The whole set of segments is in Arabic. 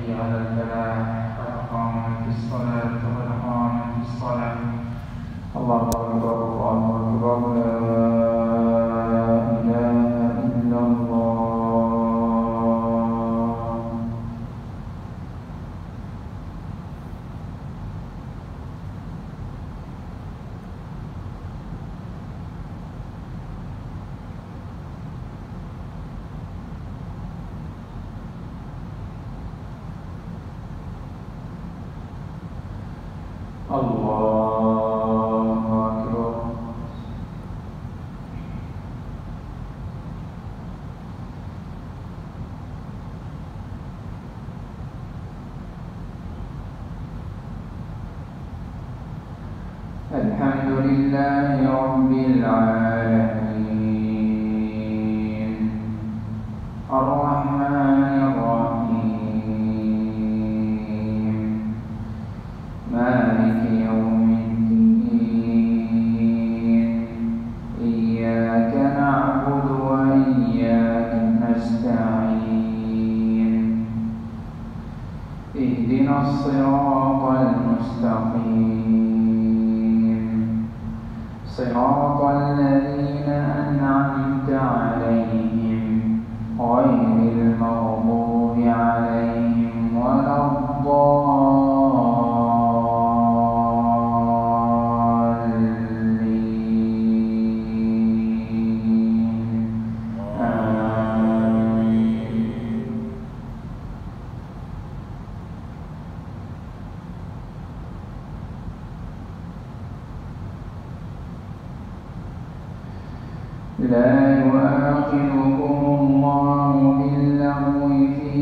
على الفلاح قد قامت الصلاة قد قامت الصلاة. الله أكبر الله أكبر لا إله إلا الله. الحمد لله رب العالمين الرحمن الرحيم مالك يوم الدين إياك نعبد وإياك نستعين اهدنا الصراط المستقيم صراط الذين أنعمت عليهم غير المغضوب عليهم ولا الضالين آمين. لا يؤاخذكم الله باللغو في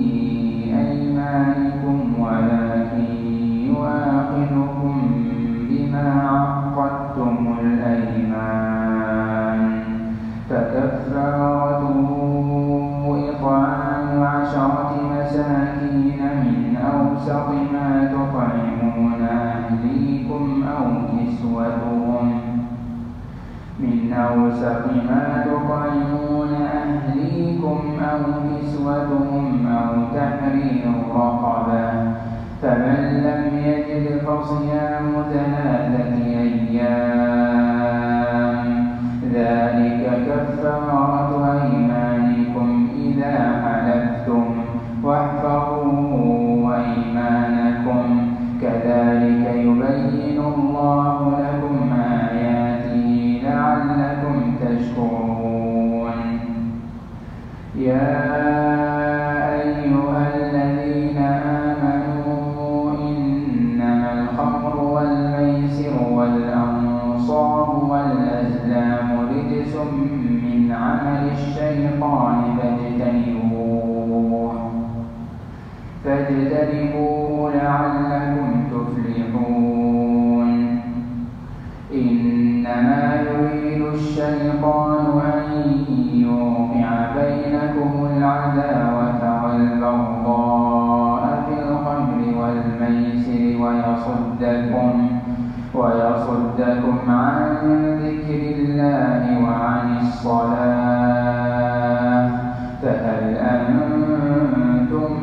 أيمانكم ولكن يؤاخذكم بما عقدتم الأيمان فكفارته إطعام 10 مساكين من أوسط ما تطعمون أهليكم أو كسوتهم أو تحرير رقبة فمن لم يجد فصيام 3 أيام ذلك كفارة أيمانكم إذا حلفتم واحفظوا أيمانكم كذلك يبين الله لكم آياته لعلكم تشكرون. يا أيها الذين آمنوا إنما الخمر والميسر والأنصاب والأزلام رجس من عمل الشيطان فاجتنبوه لعلكم تفلحون. إنما يريد الشيطان أن يوقع بينكم العداوة والبغضاء في الخمر والميسر ويصدكم عن ذكر الله وعن الصلاة فهل أنتم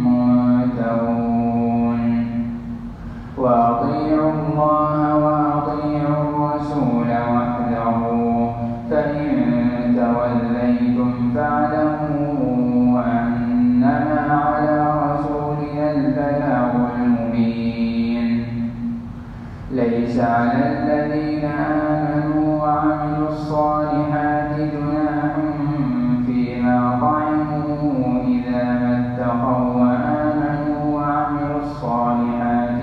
منتهون. وأطيعوا الله وأطيعوا الرسول واحذروا فإن توليتم فاعلموا أنما على رسولنا البلاغ المبين. ليس على الذين آمنوا وعملوا الصالحات جناح فيما طعموا إذا ما اتقوا وآمنوا وعملوا الصالحات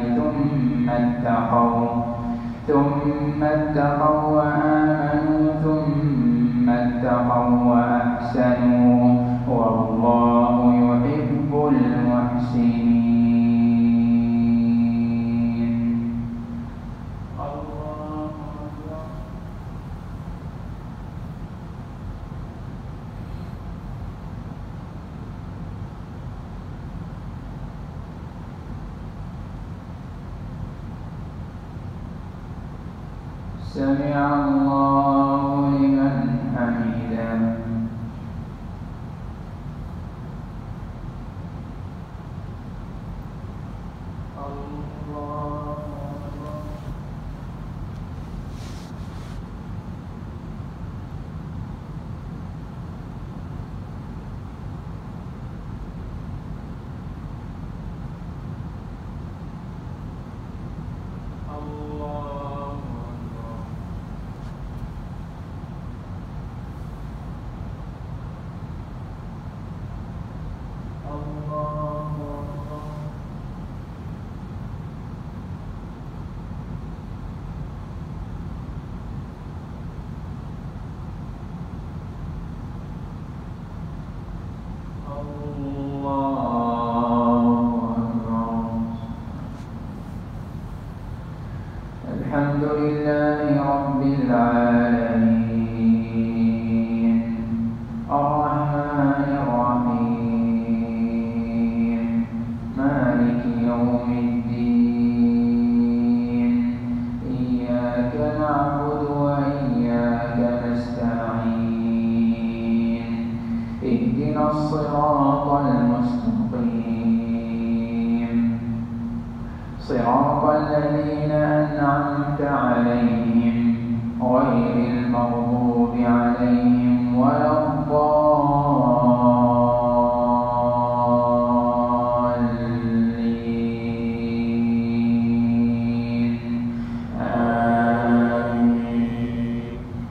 ثم اتقوا وآمنوا ثم اتقوا وأحسنوا والله يحب المحسنين. سمع الله لمن حمده. عليهم غير المغضوب عليهم ولا الضالين آمين.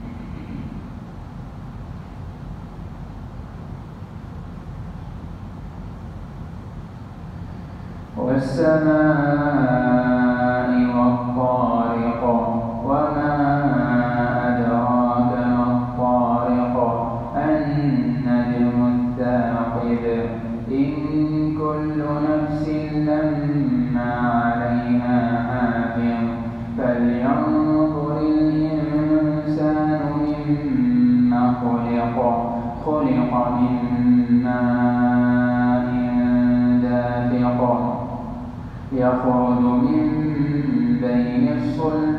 والسماء والطارق وما أدراك ما الطارق النجم الثاقب إن كل نفس لما عليها حافظ فلينظر الإنسان مما خلق من ماء دافق يخرج من بين الصلب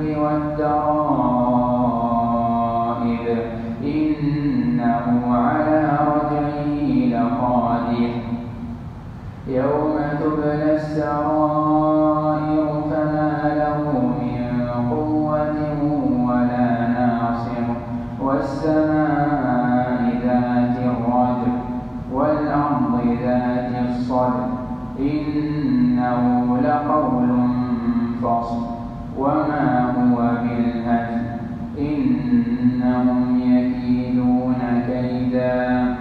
والترائب إنه على رجعه لقادر يوم تبلى السرائر فما له من قوة ولا ناصر والسماء ذات الرجع والأرض ذات الصدع إنه لقول فصل وما هو بالهزل إنهم يكيدون كيدا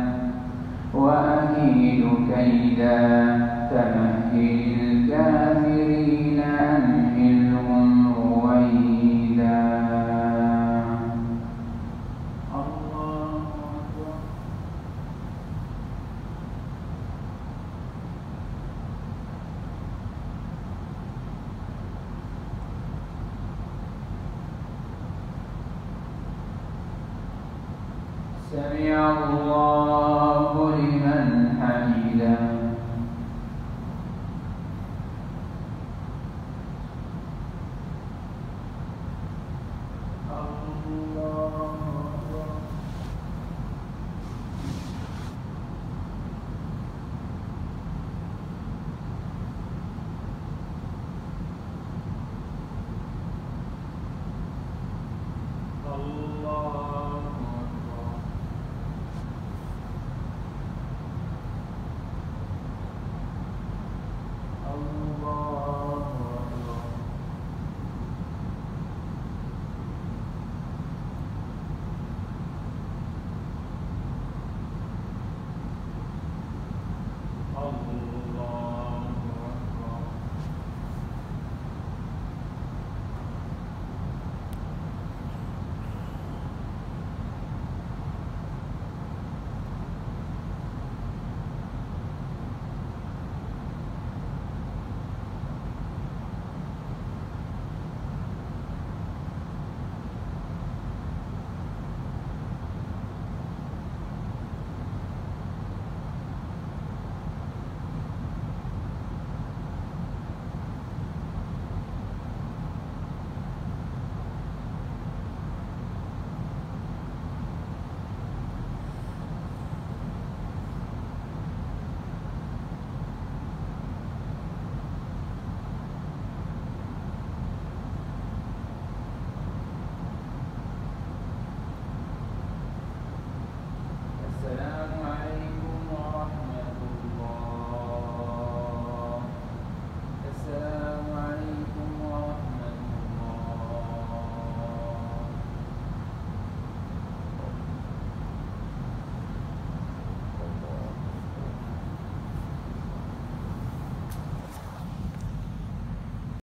وأكيد كيدا فمهل الكافرين أمهلهم رويدا. سمع الله